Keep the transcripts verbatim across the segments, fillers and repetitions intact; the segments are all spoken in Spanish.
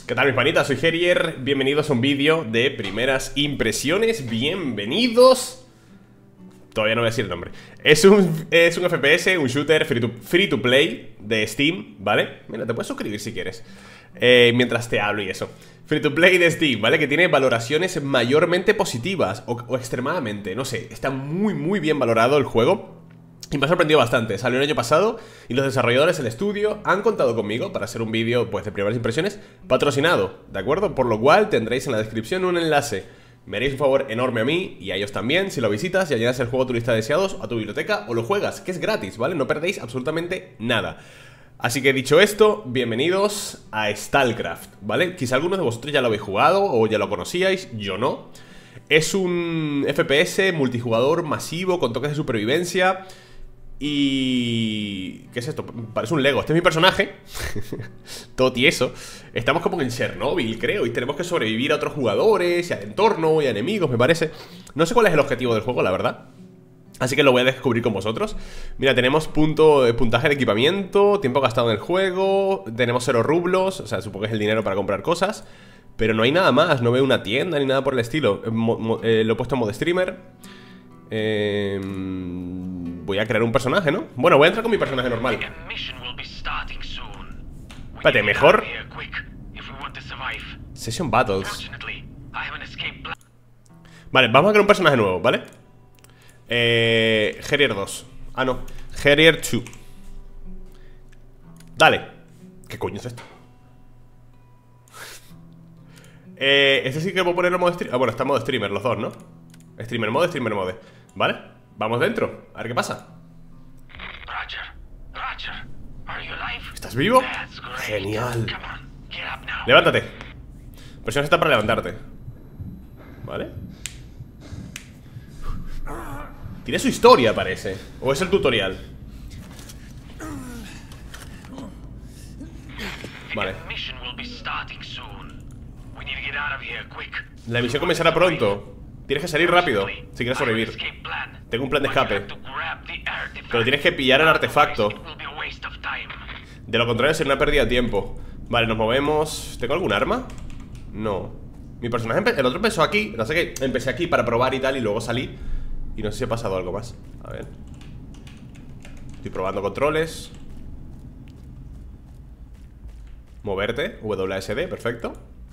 ¿Qué tal mis panitas? Soy Gerier, bienvenidos a un vídeo de primeras impresiones. Bienvenidos. Todavía no voy a decir el nombre. Es un, es un F P S, un shooter free to, free to play de Steam, ¿vale? Mira, te puedes suscribir si quieres eh, mientras te hablo y eso. Free to play de Steam, ¿vale? Que tiene valoraciones mayormente positivas o, o extremadamente, no sé. Está muy muy bien valorado el juego y me ha sorprendido bastante. Salió el año pasado y los desarrolladores del estudio han contado conmigo para hacer un vídeo, pues, de primeras impresiones patrocinado, ¿de acuerdo? Por lo cual tendréis en la descripción un enlace. Me haréis un favor enorme a mí y a ellos también si lo visitas y añades el juego a tu lista de deseados, a tu biblioteca o lo juegas, que es gratis, ¿vale? No perdéis absolutamente nada. Así que dicho esto, bienvenidos a StalCraft, ¿vale? Quizá algunos de vosotros ya lo habéis jugado o ya lo conocíais, yo no. Es un F P S multijugador masivo con toques de supervivencia. Y... ¿qué es esto? Parece un Lego. Este es mi personaje. Todo tieso. Estamos como en Chernobyl, creo. Y tenemos que sobrevivir a otros jugadores y al entorno y a enemigos, me parece. No sé cuál es el objetivo del juego, la verdad. Así que lo voy a descubrir con vosotros. Mira, tenemos punto de puntaje de equipamiento, tiempo gastado en el juego, tenemos cero rublos, o sea, supongo que es el dinero para comprar cosas. Pero no hay nada más, no veo una tienda ni nada por el estilo. Mo mo eh, Lo he puesto en modo streamer. Eh, voy a crear un personaje, ¿no? Bueno, voy a entrar con mi personaje normal. Espérate, mejor Session Battles. Vale, vamos a crear un personaje nuevo, ¿vale? Eh, Gerier dos. Ah, no, Gerier dos. Dale. ¿Qué coño es esto? eh, Este sí que puedo ponerlo en modo streamer. Ah, bueno, está en modo streamer los dos, ¿no? Streamer mode, streamer mode. ¿Vale? Vamos dentro, a ver qué pasa. ¿Estás vivo? Genial. Levántate. Presiona esta para levantarte. ¿Vale? Tiene su historia, parece. ¿O es el tutorial? Vale. La misión comenzará pronto. Tienes que salir rápido si quieres sobrevivir. Tengo un plan de escape, pero tienes que pillar el artefacto. De lo contrario será una pérdida de tiempo. Vale, nos movemos. ¿Tengo algún arma? No. Mi personaje, el otro empezó aquí. No sé qué, empecé aquí para probar y tal y luego salí. Y no sé si ha pasado algo más. A ver. Estoy probando controles. Moverte, W S D, perfecto.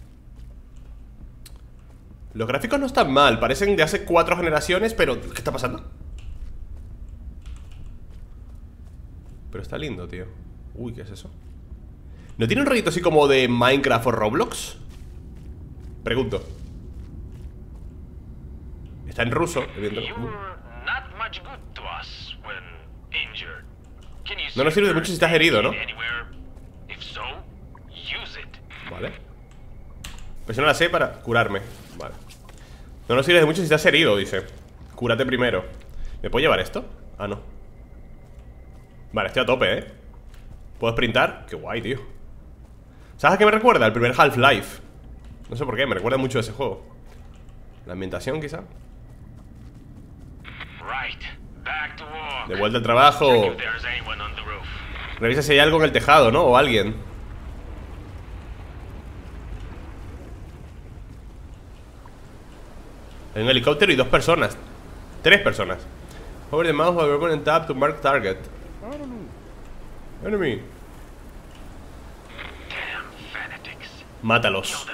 Los gráficos no están mal, parecen de hace cuatro generaciones, pero... ¿qué está pasando? Pero está lindo, tío. Uy, ¿qué es eso? ¿No tiene un rollito así como de Minecraft o Roblox? Pregunto. Está en ruso, evidentemente. No nos sirve de mucho si estás herido, ¿no? Vale. Presiona la C para curarme. Vale. No nos sirve de mucho si estás herido, dice. Cúrate primero. ¿Me puedo llevar esto? Ah, no. Vale, estoy a tope, ¿eh? ¿Puedo sprintar? Qué guay, tío. ¿Sabes a qué me recuerda? El primer Half-Life. No sé por qué, me recuerda mucho a ese juego. La ambientación, quizá. De vuelta al trabajo. Revisa si hay algo en el tejado, ¿no? O alguien. Hay un helicóptero y dos personas. Tres personas. Over the mouse while we're tap to mark target. Enemy. Mátalos.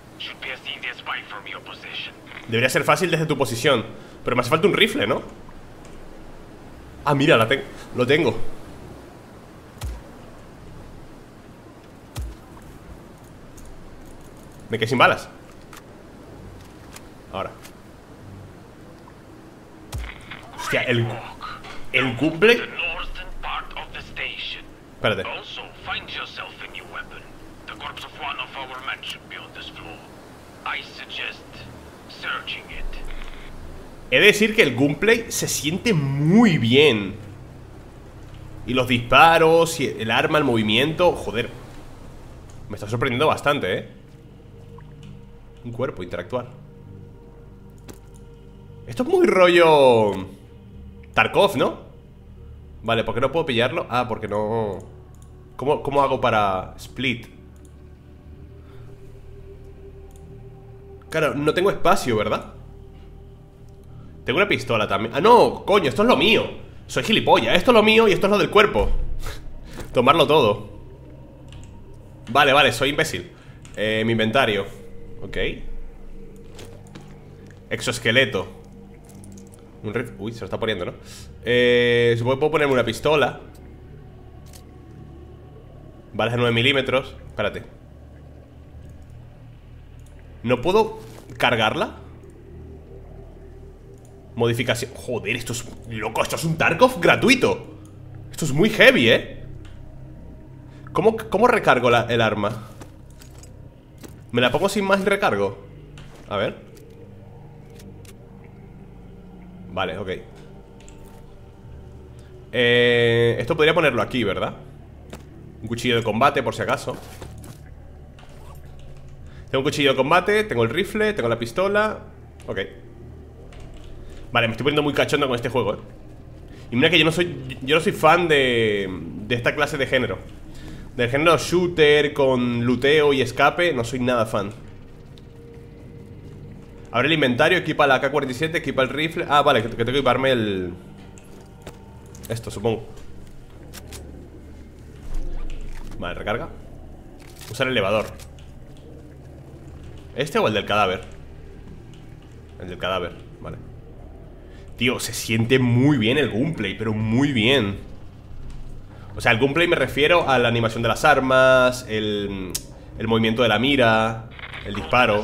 Debería ser fácil desde tu posición, pero me hace falta un rifle, ¿no? Ah, mira, la tengo. Lo tengo. Me quedé sin balas. Ahora. Hostia, el... El cumple. Espérate. He de decir que el gameplay se siente muy bien. Y los disparos, y el arma, el movimiento. Joder. Me está sorprendiendo bastante, ¿eh? Un cuerpo, interactuar. Esto es muy rollo Tarkov, ¿no? Vale, ¿por qué no puedo pillarlo? Ah, porque no... ¿Cómo, cómo hago para split? Claro, no tengo espacio, ¿verdad? Tengo una pistola también. Ah, no, coño, esto es lo mío. Soy gilipollas, esto es lo mío y esto es lo del cuerpo. Tomarlo todo. Vale, vale, soy imbécil. eh, Mi inventario. Ok. Exoesqueleto. Un rif- Uy, se lo está poniendo, ¿no? Eh, supongo que puedo ponerme una pistola. Balas de nueve milímetros. Espérate. ¿No puedo cargarla? Modificación. Joder, esto es... Loco, esto es un Tarkov gratuito. Esto es muy heavy, ¿eh? ¿Cómo, cómo recargo la, el arma? ¿Me la pongo sin más y recargo? A ver. Vale, ok. eh, Esto podría ponerlo aquí, ¿verdad? Un cuchillo de combate, por si acaso. Tengo un cuchillo de combate, tengo el rifle, tengo la pistola. Ok. Vale, me estoy poniendo muy cachondo con este juego, eh. Y mira que yo no soy Yo no soy fan de, de esta clase de género. Del género shooter con luteo y escape. No soy nada fan. Abre el inventario, equipa la A K cuarenta y siete, equipa el rifle. Ah, vale, que, que tengo que equiparme el... Esto, supongo. Vale, recarga. Usar el elevador. ¿Este o el del cadáver? El del cadáver, vale. Tío, se siente muy bien el gunplay, pero muy bien. O sea, el gunplay me refiero a la animación de las armas, el, el movimiento de la mira, el disparo.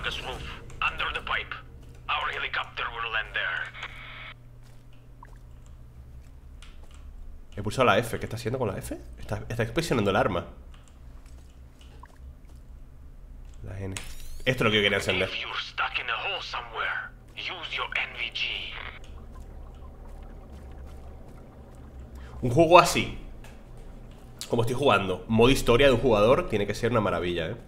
He pulsado la F. ¿Qué está haciendo con la F? Está, está expresionando el arma. La N. Esto es lo que yo quería encender. Un juego así, como estoy jugando, modo historia de un jugador, tiene que ser una maravilla, ¿eh?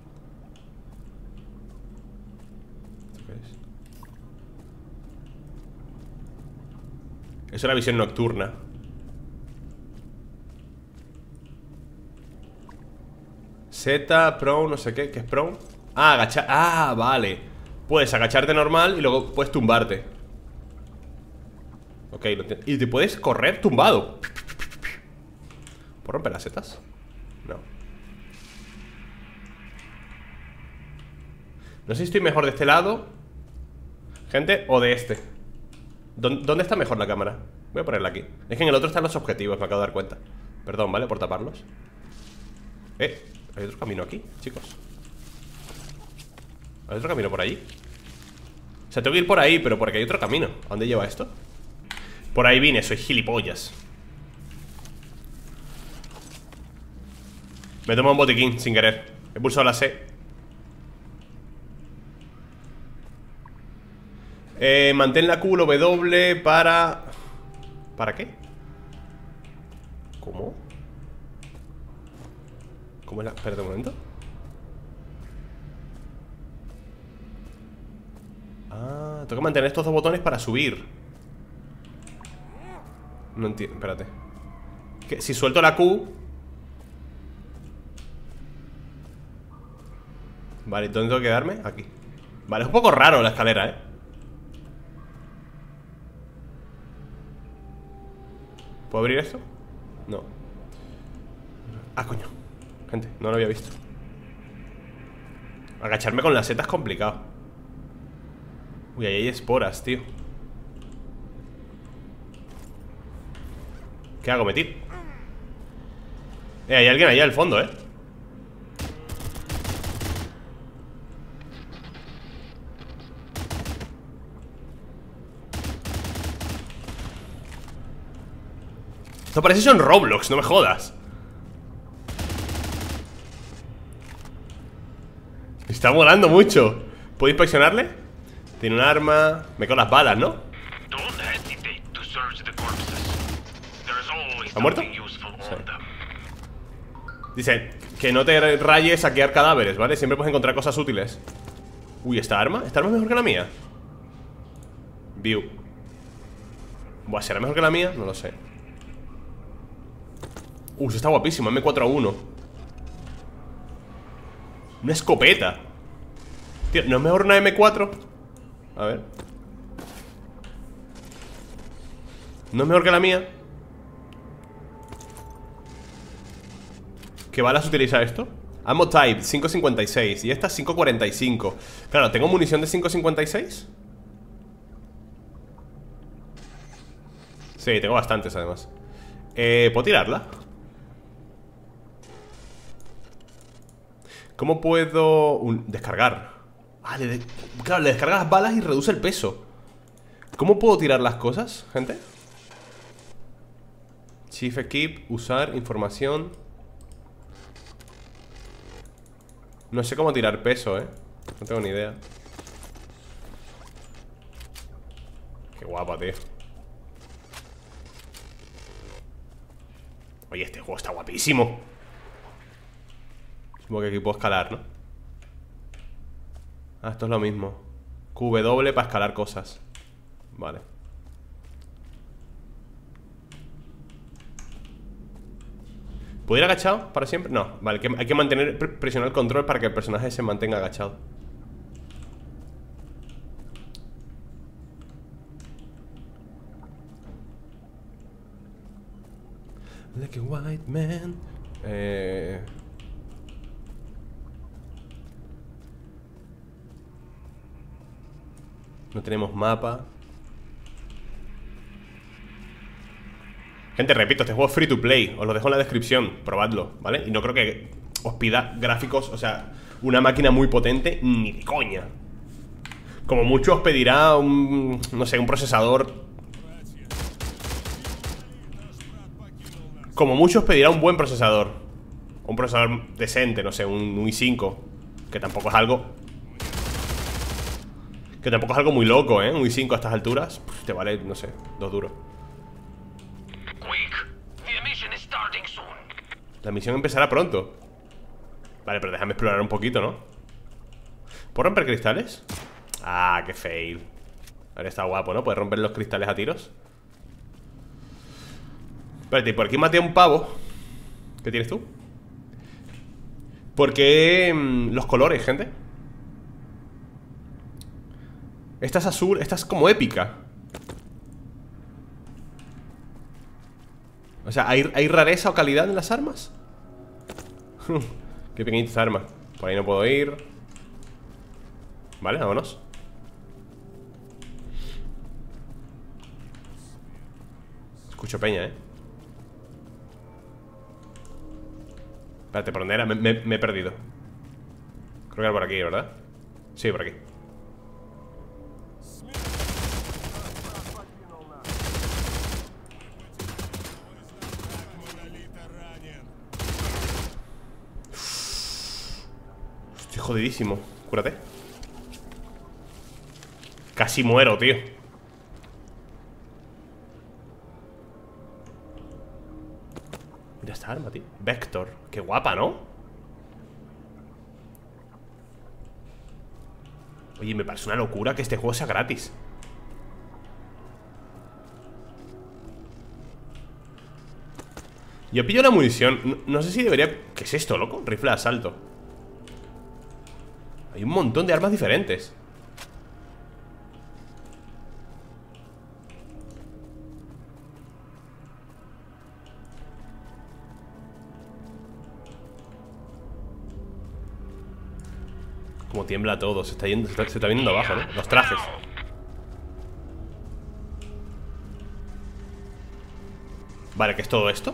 Es una visión nocturna. Z, Pro, no sé qué, ¿qué es Pro? Ah, agachar, ah, vale. Puedes agacharte normal y luego puedes tumbarte. Ok, lo entiendo. Y te puedes correr tumbado. ¿Puedo romper las setas? No. No sé si estoy mejor de este lado, gente, o de este. ¿Dónde está mejor la cámara? Voy a ponerla aquí. Es que en el otro están los objetivos, me acabo de dar cuenta. Perdón, ¿vale? Por taparlos. Eh, ¿hay otro camino aquí, chicos? ¿Hay otro camino por allí? O sea, tengo que ir por ahí, pero porque hay otro camino. ¿A dónde lleva esto? Por ahí vine, soy gilipollas. Me tomo un botiquín sin querer. He pulsado la C. eh, Mantén la Q, W para... ¿Para qué? ¿Cómo? ¿Cómo es la...? Espérate un momento. Ah, tengo que mantener estos dos botones para subir. No entiendo, espérate. ¿Qué? Si suelto la Q... Vale, ¿dónde tengo que quedarme? Aquí. Vale, es un poco raro la escalera, ¿eh? ¿Puedo abrir esto? No. Ah, coño. Gente, no lo había visto. Agacharme con la seta es complicado. Uy, ahí hay esporas, tío. ¿Qué hago? ¿Metir? Eh, hay alguien allá al fondo, eh. Esto parece eso en Roblox, no me jodas. Está volando mucho. ¿Puedo inspeccionarle? Tiene un arma. Me con las balas, ¿no? ¿Ha muerto? Sí. Dice que no te rayes saquear cadáveres, ¿vale? Siempre puedes encontrar cosas útiles. Uy, ¿esta arma? ¿Esta arma es mejor que la mía? View. Buah, ¿será mejor que la mía? No lo sé. Uh, eso está guapísimo, M cuatro A uno. Una escopeta. Tío, ¿no es mejor una eme cuatro? A ver. ¿No es mejor que la mía? ¿Qué balas utiliza esto? Ammo type, cinco cincuenta y seis. Y esta cinco cuarenta y cinco. Claro, ¿tengo munición de cinco cincuenta y seis? Sí, tengo bastantes además. eh, ¿Puedo tirarla? ¿Cómo puedo...? Un... Descargar. Ah, le de... claro, le descarga las balas y reduce el peso. ¿Cómo puedo tirar las cosas, gente? Chief Equip, usar, información. No sé cómo tirar peso, eh. No tengo ni idea. Qué guapa, tío. Oye, este juego está guapísimo. Supongo que aquí puedo escalar, ¿no? Ah, esto es lo mismo. Q W para escalar cosas. Vale. ¿Puedo ir agachado para siempre? No, vale, que hay que mantener, presionar el control para que el personaje se mantenga agachado. Like a white man. Eh... No tenemos mapa. Gente, repito, este juego es free to play. Os lo dejo en la descripción, probadlo, ¿vale? Y no creo que os pida gráficos, o sea, una máquina muy potente, ni de coña. Como mucho os pedirá un, no sé, un procesador. Como mucho os pedirá un buen procesador. Un procesador decente, no sé, un, un i cinco. Que tampoco es algo... Que tampoco es algo muy loco, ¿eh? Un i cinco a estas alturas, pues te vale, no sé, dos duros. La misión empezará pronto. Vale, pero déjame explorar un poquito, ¿no? ¿Puedo romper cristales? Ah, qué fail. Ahora está guapo, ¿no? Puedes romper los cristales a tiros. Espérate, por aquí maté a un pavo. ¿Qué tienes tú? ¿Por qué mmm, los colores, gente? Esta es azul, esta es como épica. O sea, ¿hay, ¿hay rareza o calidad en las armas? Qué pequeñita esta arma. Por ahí no puedo ir. Vale, vámonos. Escucho peña, eh. Espérate, ¿por dónde era? Me, me, me he perdido. Creo que era por aquí, ¿verdad? Sí, por aquí. Estoy jodidísimo. Cúrate. Casi muero, tío. Mira esta arma, tío. Vector. Qué guapa, ¿no? Oye, me parece una locura que este juego sea gratis. Yo pillo la munición. No, no sé si debería... ¿Qué es esto, loco? Rifle de asalto. Hay un montón de armas diferentes. Como tiembla todo. Se está yendo, se está, se está viniendo abajo, ¿no? Los trajes. Vale, ¿qué es todo esto?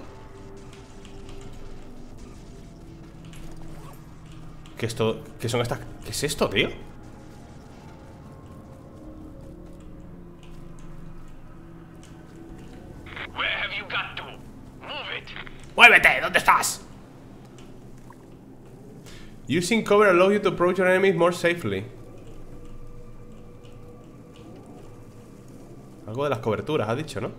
¿Qué es todo? ¿Qué son estas? ¿Qué es esto, tío? ¡Muévete! ¿Dónde estás? Using cover allows you to approach your enemies more safely. Algo de las coberturas, ha dicho, ¿no?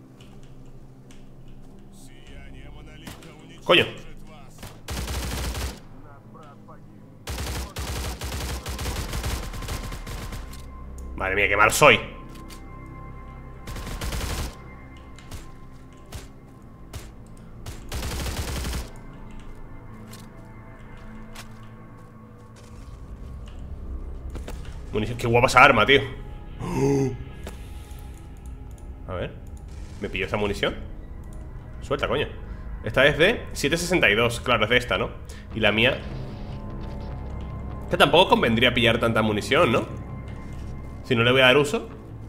¡Coño! Madre mía, qué mal soy. Munición. Qué guapa esa arma, tío. A ver. ¿Me pillo esa munición? Suelta, coño. Esta es de siete sesenta y dos. Claro, es de esta, ¿no? Y la mía... Que tampoco convendría pillar tanta munición, ¿no? Si no le voy a dar uso.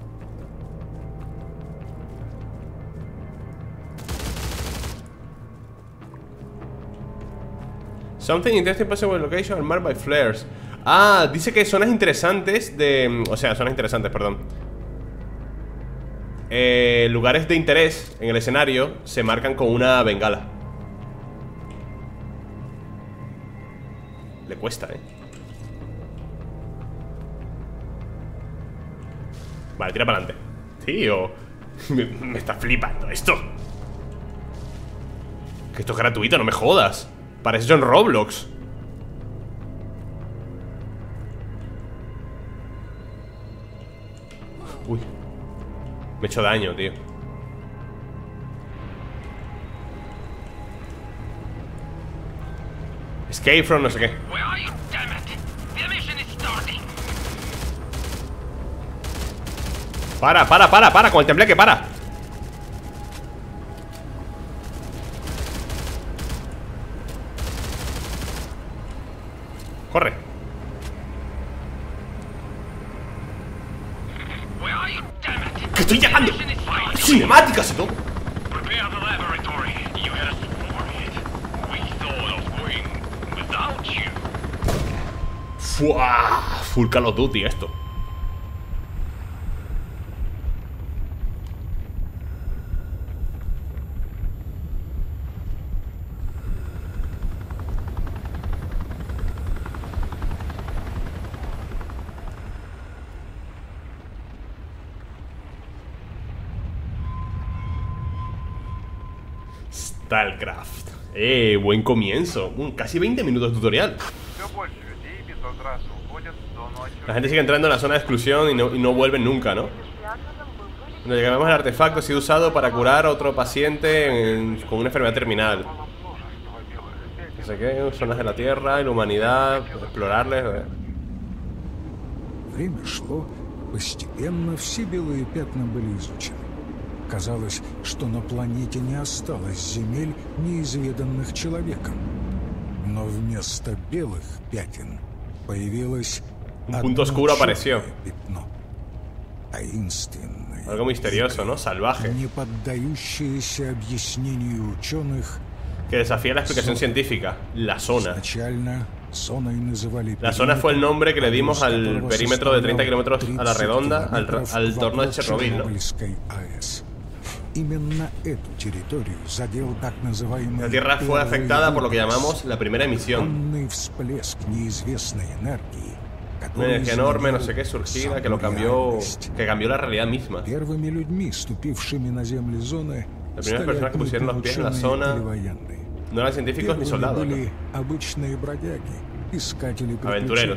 Something interesting possible location marked by flares. Ah, dice que zonas interesantes de... O sea, zonas interesantes, perdón. Eh, lugares de interés en el escenario se marcan con una bengala. Le cuesta, eh. Vale, tira para adelante. Tío, me, me está flipando esto. Que esto es gratuito, no me jodas. Parece eso en Roblox. Uy. Me he hecho daño, tío. Escape from no sé qué. Para, para, para, para, con el tembleque, para. Corre. ¡Que estoy llegando! ¡Cinemáticas y todo! ¡Fua! Full Call of Duty esto. StarCraft. Eh, buen comienzo. Uh, casi veinte minutos de tutorial. La gente sigue entrando en la zona de exclusión y no, y no vuelven nunca, ¿no? Cuando llegamos al artefacto ha sido usado para curar a otro paciente en, con una enfermedad terminal. No sé qué, zonas de la Tierra y la humanidad, explorarles. Eh. Время шло, постепенно все белые пятна были изучены. Казалось, что на планете не осталось земель, неизведанных человеком. Но вместо белых пятен появилось un punto oscuro apareció. Пятно. Таинственное, algo misterioso, ¿no? Salvaje. не поддающееся объяснению ученых, que desafía la explicación científica. La zona. изначально зоной называли La zona fue el nombre que le dimos al perímetro de treinta kilómetros a la redonda al, al entorno de Chernobyl, ¿no? La Tierra fue afectada por lo que llamamos la primera emisión. Una energía enorme, no sé qué, surgida, que lo cambió, que cambió la realidad misma. Las primeras personas que pusieron los pies en la zona no eran científicos ni soldados, ¿no? Aventureros.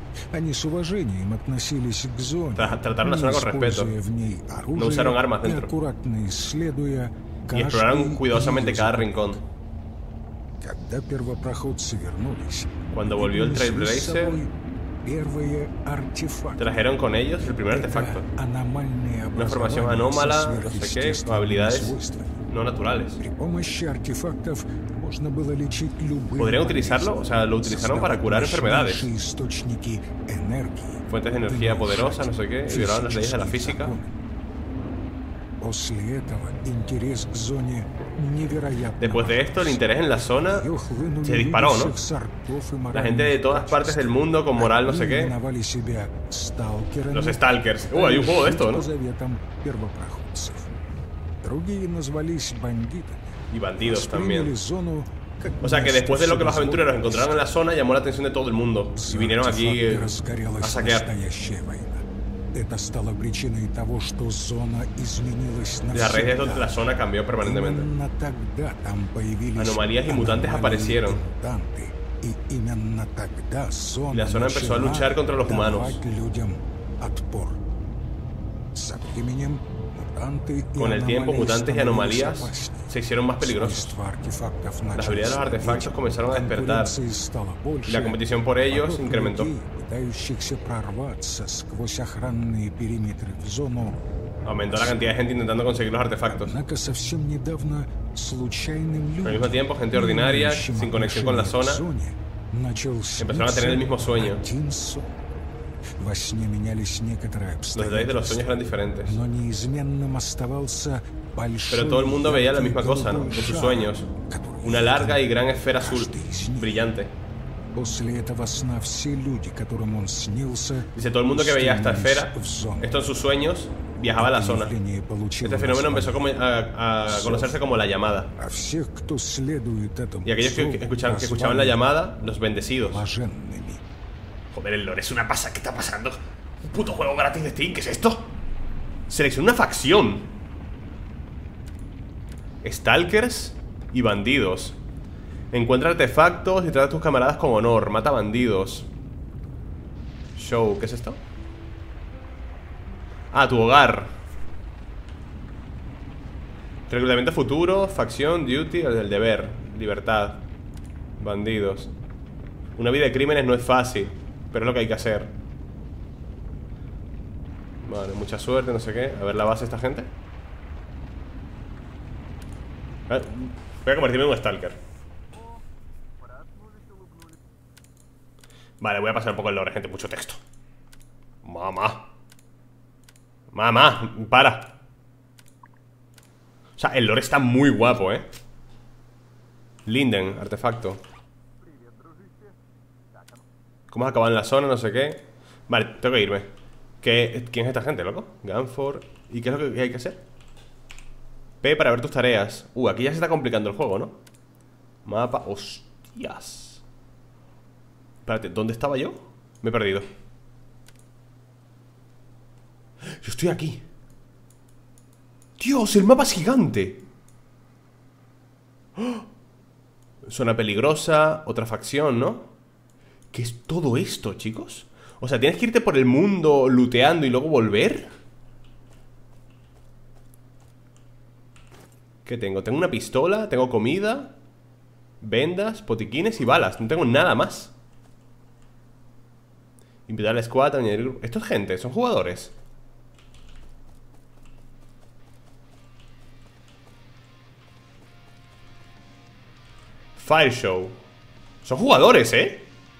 Trataron la zona con respeto. No usaron armas dentro. Y exploraron cuidadosamente cada rincón. Cuando volvió el Trailblazer, trajeron con ellos el primer artefacto. Una formación anómala, no sé qué, con habilidades no naturales. ¿Podrían utilizarlo? O sea, lo utilizaron para curar enfermedades. Fuentes de energía poderosa, no sé qué, y violaron las leyes de la física. Después de esto, el interés en la zona se disparó, ¿no? La gente de todas partes del mundo con moral no sé qué. Los Stalkers. Uh, hay un juego de esto, ¿no? Y bandidos también. O sea que después de lo que los aventureros encontraron en la zona, llamó la atención de todo el mundo. Y vinieron aquí eh, a saquear. La raíz de donde la zona cambió permanentemente. Anomalías y mutantes aparecieron. Y la zona empezó a luchar contra los humanos. Con el tiempo, mutantes y anomalías se hicieron más peligrosos. Las habilidades de los artefactos comenzaron a despertar y la competición por ellos incrementó. пытающихся прорваться сквозь охранные периметры в зону. Aumentó la cantidad de gente intentando conseguir los artefactos. Однако совсем недавно случайным людям, Al mismo tiempo, gente ordinaria, sin conexión con la zona, empezaron a tener el mismo sueño. Во сне менялись некоторые Los detalles de los sueños eran diferentes. но неизменным оставался большой. Pero todo el mundo veía la misma cosa, ¿no? En sus sueños. Una larga y gran esfera azul, brillante. После этого сна все люди, которым он снился, Dice, todo el mundo que veía esta esfera, esto en sus sueños, viajaba a la zona. Este fenómeno empezó como a, a conocerse como la llamada. а всех, кто следует этому Y aquellos que escuchaban, que escuchaban la llamada, los bendecidos. блаженными. Joder, el lore es una pasa. ¿Qué está pasando? Un puto juego gratis de Steam. ¿Qué es esto? Selecciona una facción. Stalkers y bandidos. Encuentra artefactos y trata a tus camaradas con honor. Mata bandidos. Show. ¿Qué es esto? Ah, tu hogar. Reclutamiento futuro. Facción, duty, el deber. Libertad. Bandidos. Una vida de crímenes no es fácil, pero es lo que hay que hacer. Vale, mucha suerte, no sé qué. A ver la base de esta gente. Voy a convertirme en un stalker. Vale, voy a pasar un poco el lore, gente. Mucho texto. Mamá. Mamá, para. O sea, el lore está muy guapo, eh. Linden, artefacto. ¿Cómo has acabado en la zona? No sé qué. Vale, tengo que irme. ¿Qué, ¿Quién es esta gente, loco? Gunford. ¿Y qué es lo que hay que hacer? P para ver tus tareas. Uh, aquí ya se está complicando el juego, ¿no? Mapa. Hostias. Espérate, ¿dónde estaba yo? Me he perdido. Yo estoy aquí. Dios, el mapa es gigante. ¡Oh! Zona peligrosa. Otra facción, ¿no? ¿Qué es todo esto, chicos? O sea, ¿tienes que irte por el mundo looteando y luego volver? ¿Qué tengo? Tengo una pistola, tengo comida, vendas, botiquines y balas. No tengo nada más. Invitar al squad, añadir grupo. Esto es gente, son jugadores. Fire Show. Son jugadores, ¿eh?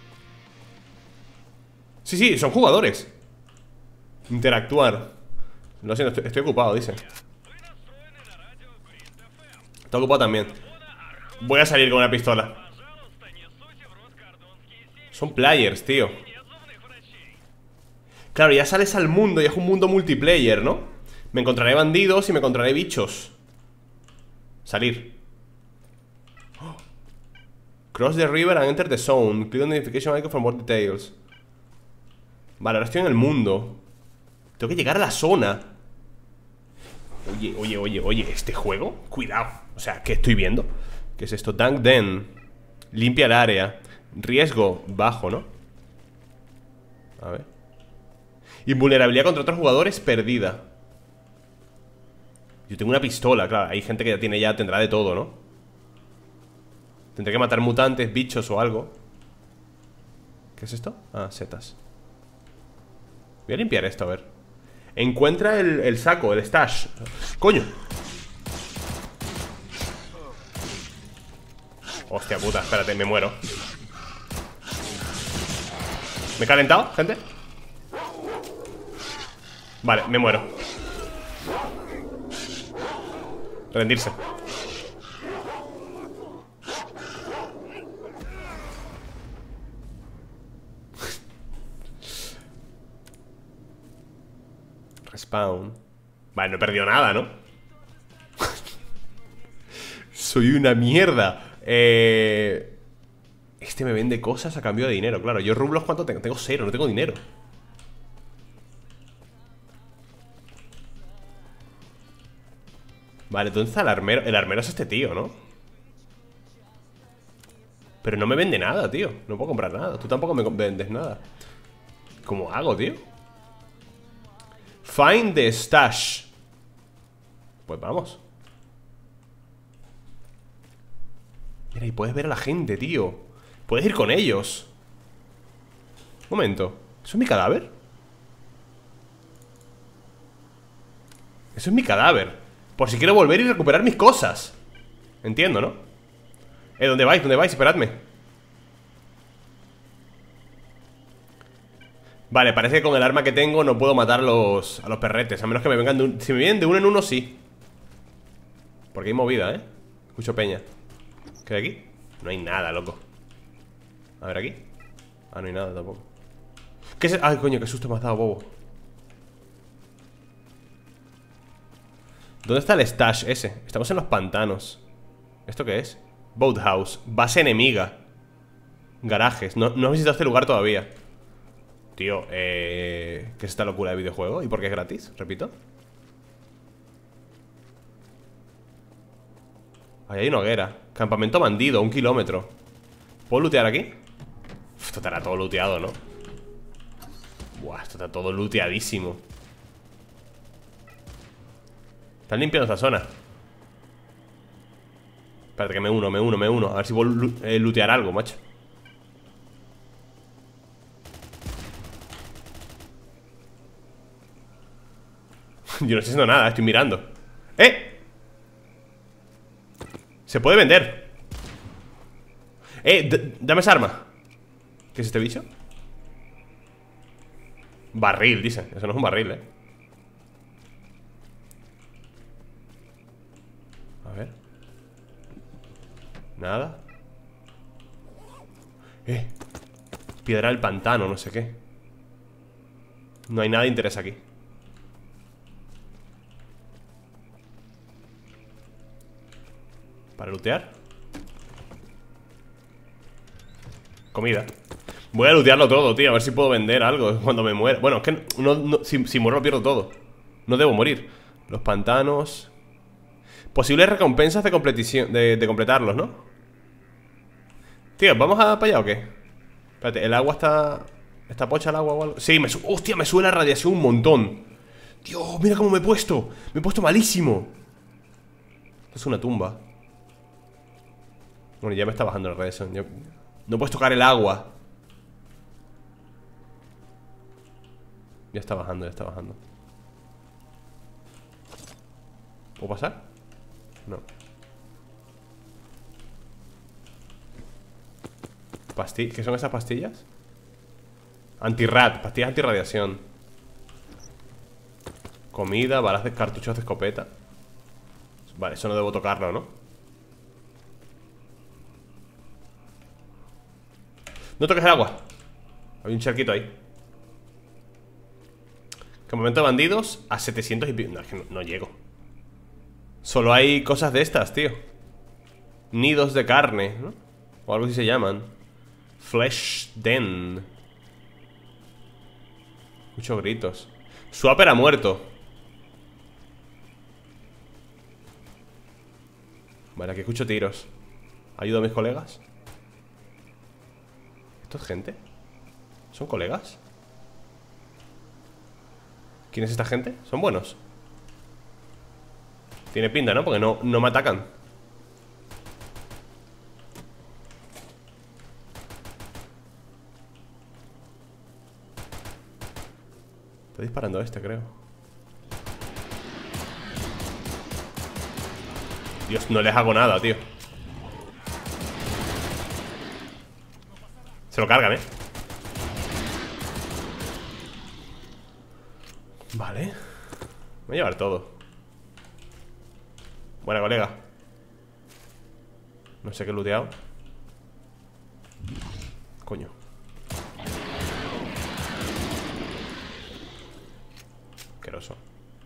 Sí, sí, son jugadores. Interactuar. Lo siento, estoy, estoy ocupado, dice. Está ocupado también. Voy a salir con una pistola. Son players, tío. Claro, ya sales al mundo y es un mundo multiplayer, ¿no? Me encontraré bandidos y me encontraré bichos. Salir. Oh. Cross the river and enter the zone. Click on the notification icon for more details. Vale, ahora estoy en el mundo. Tengo que llegar a la zona. Oye, oye, oye, oye, ¿este juego? Cuidado. O sea, ¿qué estoy viendo? ¿Qué es esto? Dunk Den. Limpia el área. Riesgo bajo, ¿no? A ver. Invulnerabilidad contra otros jugadores perdida. Yo tengo una pistola, claro. Hay gente que ya tiene, ya tendrá de todo, ¿no? Tendré que matar mutantes, bichos o algo. ¿Qué es esto? Ah, setas. Voy a limpiar esto, a ver. Encuentra el, el saco, el stash. ¡Coño! Hostia puta, espérate, me muero. ¿Me he calentado, gente? Vale, me muero. Rendirse. Respawn. Vale, no he perdido nada, ¿no? Soy una mierda. Eh... Este me vende cosas a cambio de dinero, claro. Yo rublos, ¿cuánto tengo? Tengo cero, no tengo dinero. Vale, ¿dónde está el armero? El armero es este tío, ¿no? Pero no me vende nada, tío. No puedo comprar nada. Tú tampoco me vendes nada. ¿Cómo hago, tío? Find the stash. Pues vamos. Mira, y puedes ver a la gente, tío. Puedes ir con ellos. momento. ¿Eso es mi cadáver? Eso es mi cadáver. Por si quiero volver y recuperar mis cosas. Entiendo, ¿no? Eh, ¿dónde vais? ¿Dónde vais? Esperadme. Vale, parece que con el arma que tengo no puedo matar a los, a los perretes. A menos que me vengan de un... Si me vienen de uno en uno, sí. Porque hay movida, ¿eh? Escucho peña. ¿Qué hay aquí? No hay nada, loco. A ver, aquí. Ah, no hay nada tampoco. ¿Qué es? Ay, coño, qué susto me has dado, bobo. ¿Dónde está el stash ese? Estamos en los pantanos. ¿Esto qué es? Boathouse. Base enemiga. Garajes. No, no he visitado este lugar todavía. Tío, eh... ¿qué es esta locura de videojuego? ¿Y por qué es gratis? Repito. Ahí hay una hoguera. Campamento bandido, un kilómetro. ¿Puedo lootear aquí? Uf, esto estará todo looteado, ¿no? Buah, esto está todo looteadísimo. Están limpiando esta zona. Espérate que me uno, me uno, me uno. A ver si puedo eh, lootear algo, macho. Yo no estoy haciendo nada, estoy mirando. ¡Eh! Se puede vender. ¡Eh! Dame esa arma. ¿Qué es este bicho? Barril, dice. Eso no es un barril, eh. A ver. Nada. Eh. Piedra del pantano, no sé qué. No hay nada de interés aquí. Para lootear. Comida. Voy a lootearlo todo, tío. A ver si puedo vender algo cuando me muera. Bueno, es que no, no, si, si muero lo pierdo todo. No debo morir. Los pantanos. Posibles recompensas de completición, de, de completarlos, ¿no? Tío, ¿vamos a para allá o qué? Espérate, ¿el agua está... ¿Está pocha el agua o algo? Sí, me su... ¡Hostia! Me sube la radiación un montón. Dios, mira cómo me he puesto. Me he puesto malísimo. Esto es una tumba. Bueno, ya me está bajando la radiación. Yo... No puedes tocar el agua. Ya está bajando, ya está bajando. ¿Puedo pasar? No. Pastillas. ¿Qué son esas pastillas? Antirrat, pastillas antirradiación. Comida, balas de cartuchos de escopeta. Vale, eso no debo tocarlo, ¿no? No toques el agua. Hay un charquito ahí. Campamento de bandidos a setecientos y... No, es que no, no llego. Solo hay cosas de estas, tío. Nidos de carne, ¿no? O algo así se llaman. Flesh Den. Muchos gritos. Swapper ha muerto. Vale, aquí escucho tiros. ¿Ayudo a mis colegas? ¿Esto es gente? ¿Son colegas? ¿Quién es esta gente? ¿Son buenos? Tiene pinta, ¿no? Porque no, no me atacan. Está disparando a este, creo. Dios, no les hago nada, tío. Se lo cargan, ¿eh? Vale. Voy a llevar todo. Buena, colega. No sé qué he looteado. Coño. Asqueroso.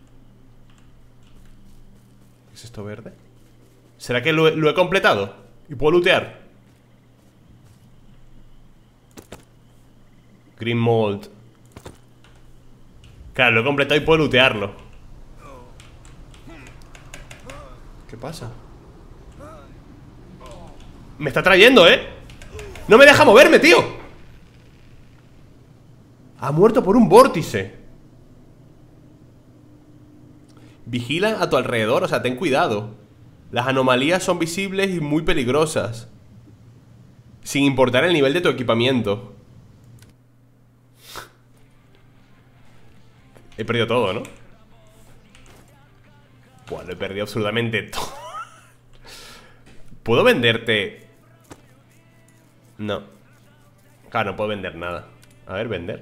¿Qué es esto verde? ¿Será que lo he, lo he completado? ¿Y puedo lootear? Green Mold. Claro, lo he completado y puedo lootearlo. ¿Qué pasa? Me está trayendo, ¿eh? No me deja moverme, tío. Ha muerto por un vórtice. Vigila a tu alrededor, o sea, ten cuidado. Las anomalías son visibles y muy peligrosas, sin importar el nivel de tu equipamiento. He perdido todo, ¿no? Buah, lo he perdido absolutamente todo. ¿Puedo venderte? No. Claro, no puedo vender nada. A ver, vender.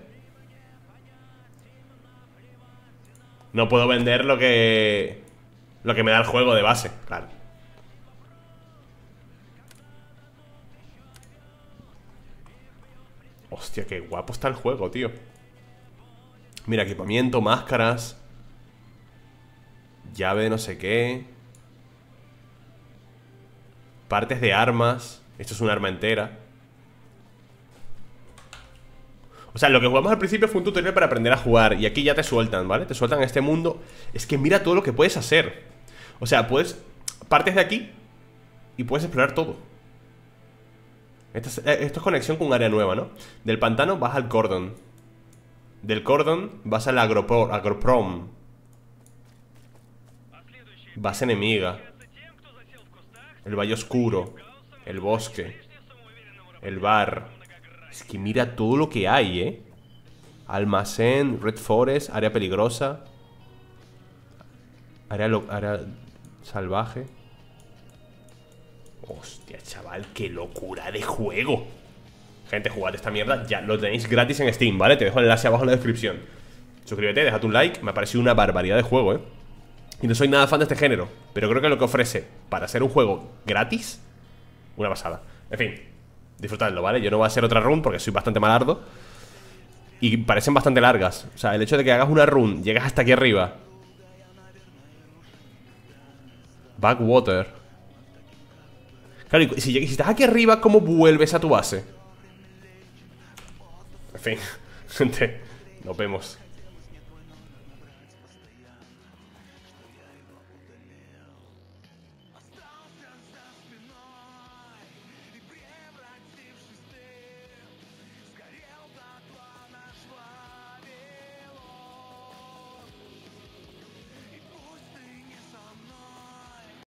No puedo vender lo que... Lo que me da el juego de base, claro. Hostia, qué guapo está el juego, tío. Mira, equipamiento, máscaras, llave de no sé qué, partes de armas. Esto es un arma entera. O sea, lo que jugamos al principio fue un tutorial para aprender a jugar. Y aquí ya te sueltan, ¿vale? Te sueltan este mundo. Es que mira todo lo que puedes hacer. O sea, puedes... Partes de aquí y puedes explorar todo. Esto es, esto es conexión con un área nueva, ¿no? Del pantano vas al cordón. Del cordón vas al agropor, agroprom. Base enemiga. El valle oscuro. El bosque. El bar. Es que mira todo lo que hay, ¿eh? Almacén, Red Forest, área peligrosa. Área, lo, área salvaje. Hostia, chaval, qué locura de juego. Gente, jugad esta mierda, ya lo tenéis gratis en Steam, ¿vale? Te dejo el enlace abajo en la descripción. Suscríbete, déjate un like, me ha parecido una barbaridad de juego, ¿eh? Y no soy nada fan de este género, pero creo que lo que ofrece para hacer un juego gratis, una pasada. En fin, disfrutadlo, ¿vale? Yo no voy a hacer otra run porque soy bastante malardo y parecen bastante largas. O sea, el hecho de que hagas una run, llegas hasta aquí arriba. Backwater. Claro, y si, si estás aquí arriba, ¿cómo vuelves a tu base? En fin, gente, nos vemos.